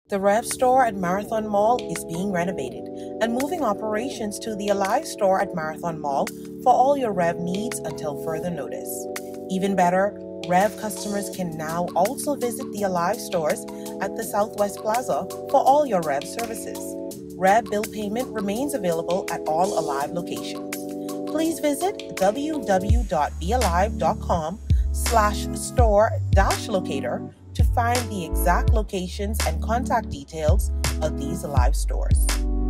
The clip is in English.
The REV store at Marathon Mall is being renovated and moving operations to the Alive store at Marathon Mall for all your REV needs until further notice. Even better, REV customers can now also visit the Alive stores at the Southwest Plaza for all your REV services. REV bill payment remains available at all Alive locations. Please visit www.bealive.com/store-locator to find the exact locations and contact details of these Alive stores.